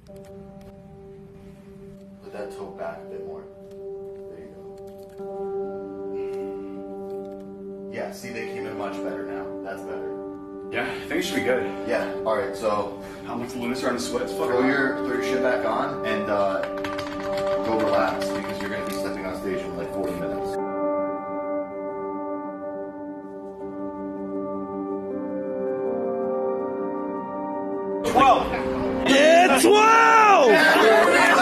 Put that toe back a bit more. There you go. Yeah, see, they came in much better now. That's better. Yeah, I think it should be good. Yeah, alright, so How much Luna starting to sweat? throw your shit back on and go relax because you're going to be stepping on stage in like 40 minutes. Yeah, 12!